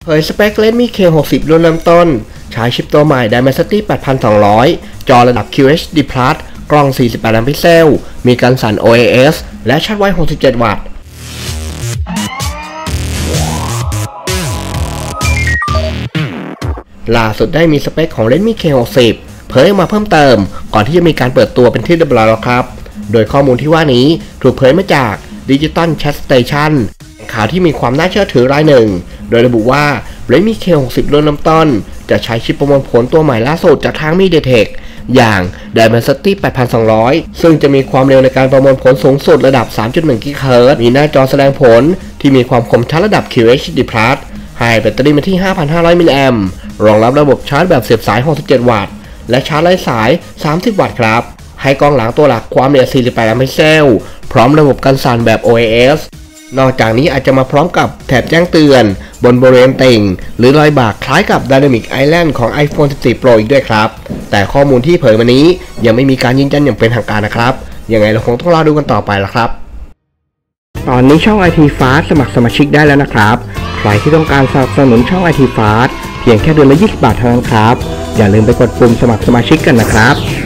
เผยสเปค Redmi K60 รุ่นเริ่มต้นใช้ชิปตัวใหม่ Dimensity 8200 จอระดับ QHD+ กล้อง 48 ล้านพิกเซล มีการสั่น OIS และชาร์จไว 67 วัตต์ ล่าสุดได้มีสเปคของ Redmi K60 เผยออกมาเพิ่มเติมก่อนที่จะมีการเปิดตัวเป็นที่เรียบร้อยแล้วครับ โดยข้อมูลที่ว่านี้ถูกเผยมาจาก Digital Chat Station ข่าวที่มีความน่าเชื่อถือรายหนึ่งโดยระบุว่า Redmi K60 รุ่นเริ่มต้นจะใช้ชิปประมวลผลตัวใหม่ล่าสุดจากทาง MediaTek อย่าง Dimensity 8200 ซึ่งจะมีความเร็วในการประมวลผลสูงสุดระดับ 3.1 GHz มีหน้าจอแสดงผลที่มีความคมชัดระดับ QHD+ ให้แบตเตอรี่มาที่ 5,500 มิลลิแอมป์รองรับระบบชาร์จแบบเสียบสาย 67 วัตต์และชาร์จไร้สาย 30 วัตต์ครับให้กล้องหลังตัวหลักความละเอียด 48 ล้านพิกเซลพร้อมระบบกันสั่นแบบ OIS นอกจากนี้อาจจะมาพร้อมกับแถบแจ้งเตือนบนบริเวณติ่งหรือรอยบากคล้ายกับ Dynamic Island ของ iPhone 14 Pro อีกด้วยครับแต่ข้อมูลที่เผยมานี้ยังไม่มีการยืนยันอย่างเป็นทางการนะครับยังไงเราคงต้องรอดูกันต่อไปละครับตอนนี้ช่อง IT Fast สมัครสมาชิกได้แล้วนะครับใครที่ต้องการสนับสนุนช่อง IT Fast เพียงแค่เดือนละ 20 บาทเท่านั้นครับอย่าลืมไปกดปุ่มสมัครสมาชิกกันนะครับ